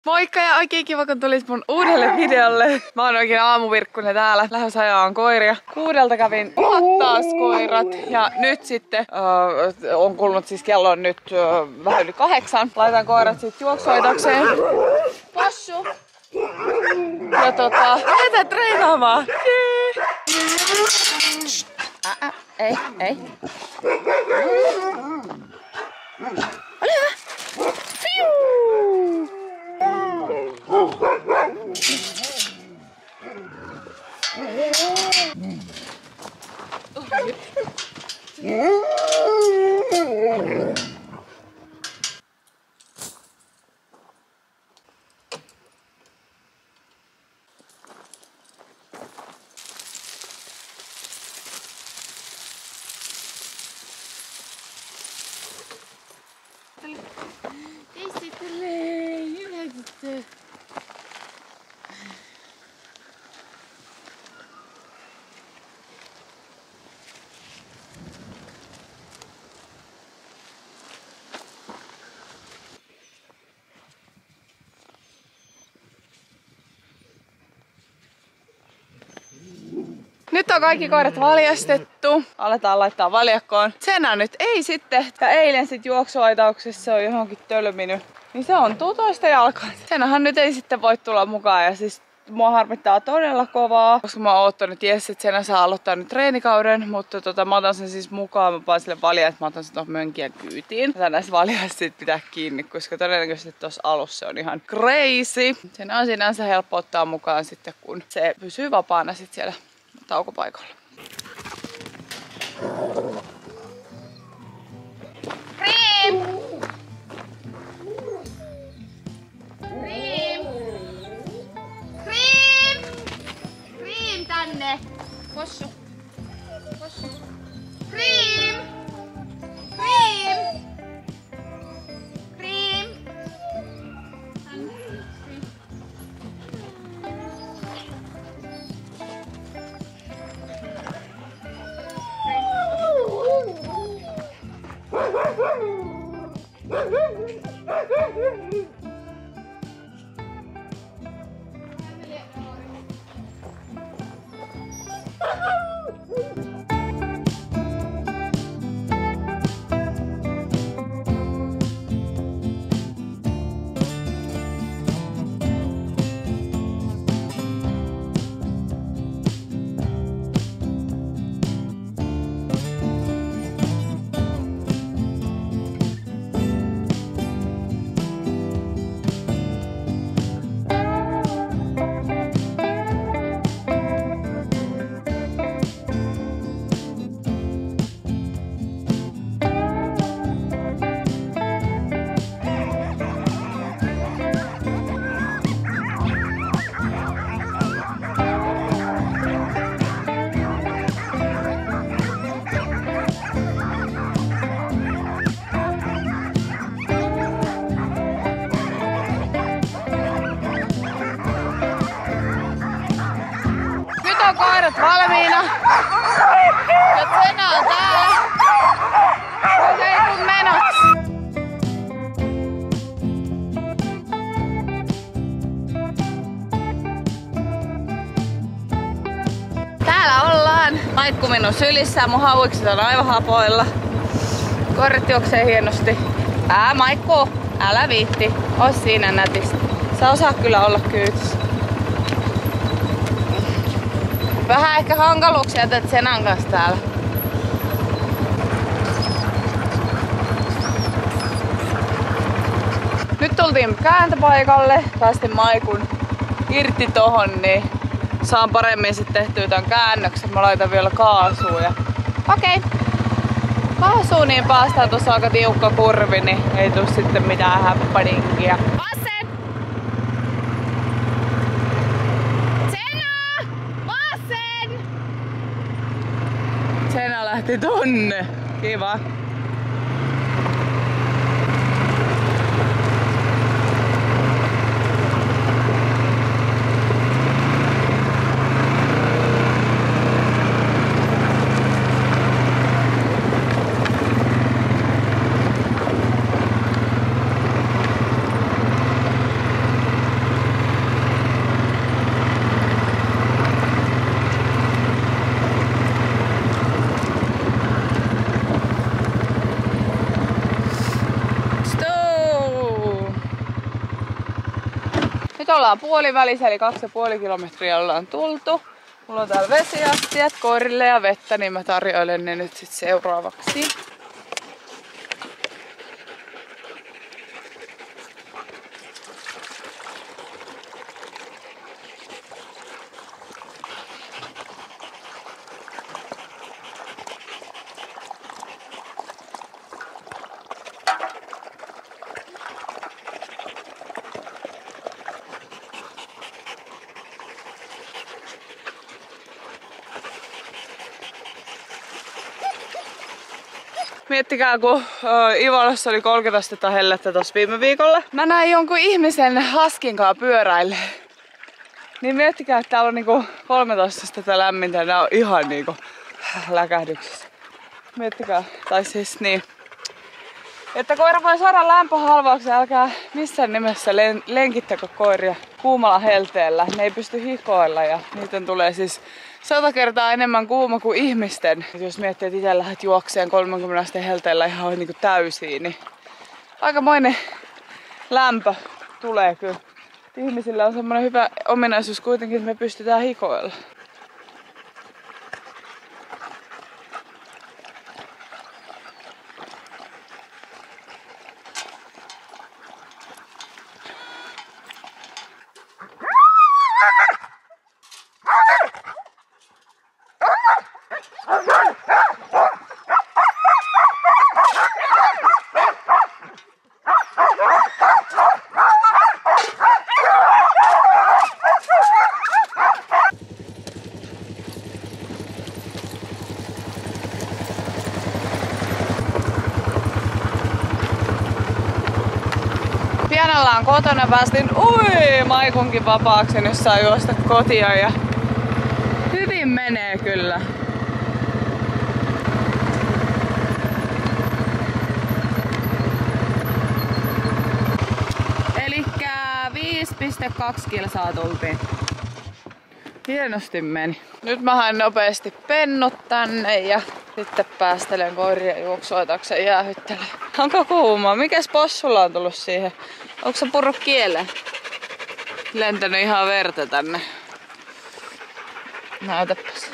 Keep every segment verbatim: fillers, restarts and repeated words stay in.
Moikka ja oikein kiva kun tulit mun uudelle videolle. Mä oon oikein aamuvirkkunen täällä. Lähes ajaan koiria. Kuudelta kävin taas koirat ja nyt sitten äh, on kulunut siis kello on nyt äh, vähän yli kahdeksan. Laitan koirat sitten juoksuaitokseen. Passu! Ja tota, lähdetään treenaamaan. Jee! Ä, ä, ei, ei. Ole hyvä! Fiu! Esittelee, hyväksytty. Nyt on kaikki koirat valjastettu. Aletaan laittaa valjakkoon. Senä nyt ei sitten. Ja eilen sit juoksuaitauksessa se on johonkin tölminyt. Niin se on tutoista jalkaan. Senähän nyt ei sitten voi tulla mukaan. Ja siis mua harmittaa todella kovaa. Koska mä oon ottanut jes, että Senä saa aloittaa nyt treenikauden. Mutta tota, mä otan sen siis mukaan. Mä vaan sille valjaa, että mä otan sen tuohon mönkien kyytiin. Mä näistä valjaista sit pitää kiinni. Koska todennäköisesti tuossa alussa se on ihan crazy. Sen on sinänsä helppo ottaa mukaan sitten, kun se pysyy vapaana sit siellä taukopaikalla. Cream! Cream! Cream! Cream tänne! Possu! Possu! Cream! Cream! Cream! Tänne! Koirat valmiina. Ja Senä on täällä. Se ei tuu menoksi. Täällä ollaan. Maikku minun sylissä. Mun hauikset on aivan hapoilla. Koirat juoksee hienosti. Ää Maikku, älä viitti. Ois siinä nätisti. Sä osaat kyllä olla kyytissä. Vähän ehkä hankaluuksia teet Senän kanssa täällä. Nyt tultiin kääntöpaikalle. Päästin Maikun irti tohon, niin saan paremmin sitten tehtyä tämän käännöksen. Mä laitan vielä kaasua. Ja... Okei. Okay. Kaasuu, niin päästään tuossa aika tiukka kurvi, niin ei tuu sitten mitään häppädinkiä. Senä lähti tonne. Kiva. Nyt ollaan puolivälissä, eli kaksi ja puoli kilometriä ollaan tultu. Mulla on täällä vesiastiat, koirille ja vettä, niin mä tarjoilen ne nyt sit seuraavaksi. Miettikää, kun Ivalossa oli kolmekymmentä astetta hellettä tossa viime viikolla. Mä näin jonkun ihmisen haskinkaan pyöräille. Niin miettikää, että täällä on niinku kolmetoista astetta lämmintä ja nää on ihan niinku läkähdyksissä. Miettikää, tai siis niin. Että koira voi saada lämpöhalvauksen, älkää missään nimessä len lenkittäkö koiria kuumalla helteellä. Ne ei pysty hikoilla ja niiden tulee siis sata kertaa enemmän kuuma kuin ihmisten. Jos miettii, että itse lähdet juokseen kolmekymmentä asteen helteellä ihan niinku täysiin, niin aikamoinen lämpö tulee kyllä. Ihmisillä on semmoinen hyvä ominaisuus kuitenkin, että me pystytään hikoilla. Pian ollaan kotona, päästin ui Maikunkin vapaaksi, nyt saa juosta kotia ja hyvin menee kyllä. Elikkä viisi pilkku kaksi kilsaa tultiin. Hienosti meni. Nyt mä haen nopeasti pennut tänne ja sitten päästelen koiria juoksuotakseen jäähyttelen. Onko kuuma? Mikäs possulla on tullut siihen? Onko se purru kieleen? Lentänyt ihan verta tänne. Näytäpäs.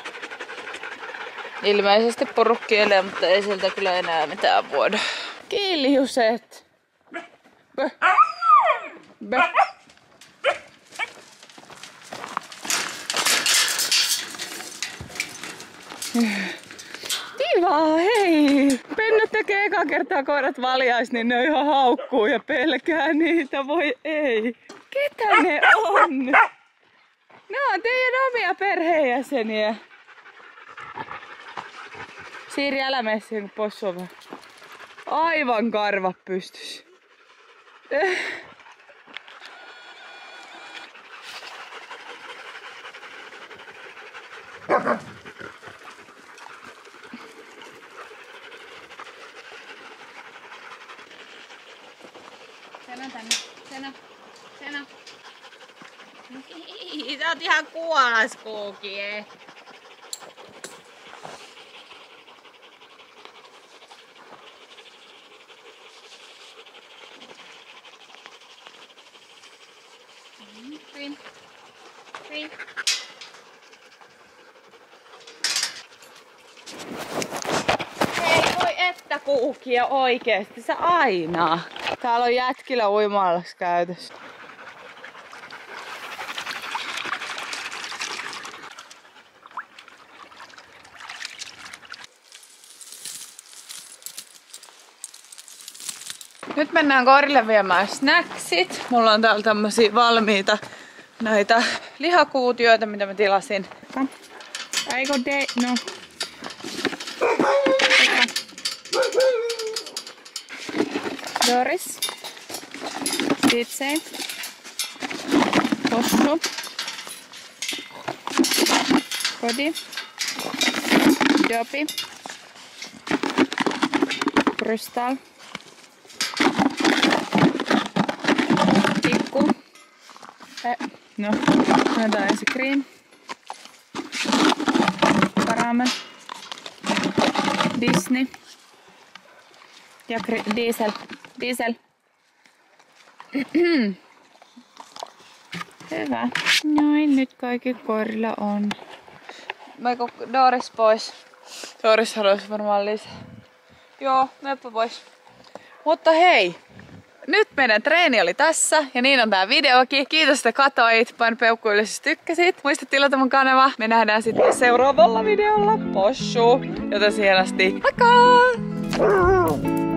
Ilmeisesti purru kieleen, mutta ei sieltä kyllä enää mitään vuoda. Kiljuset! Bö. Bö. Kiva, hei! Pennut tekee eka kertaa koirat valjais, niin ne ihan haukkuu ja pelkää niitä, voi ei. Ketä ne on? Ne on teidän omia perheenjäseniä. Siiri, älä mene siihen, kun possu on vähän. Aivan karva pystys. Sena tänne. Sena. Sena. Sä oot ihan kuolaskuukie. Rin. Rin. Hei voi että kuukia oikeesti, sä aina. Täällä on jätkillä uima-allas käytössä. Nyt mennään koirille viemään snacksit. Mulla on täällä tämmösiä valmiita näitä lihakuutioita, mitä mä tilasin. Aiko de... no. Doris. Sitse. Possu. Kodi. Dopi. Krystal. Tikku. Eh, no, näitä ensin cream. Caramel. Disney. Ja diesel. Diesel. Hyvä. Noin, nyt kaikki koirilla on. Meikö Doris pois? Doris haluaisi varmaan lisää. Joo, meppä pois. Mutta hei! Nyt meidän treeni oli tässä ja niin on tää videokin. Kiitos, että katoit. Pain peukkuille, jos tykkäsit. Muista tilata mun kanava. Me nähdään sitten seuraavalla videolla. Possu! Joten siihen asti. Moikka!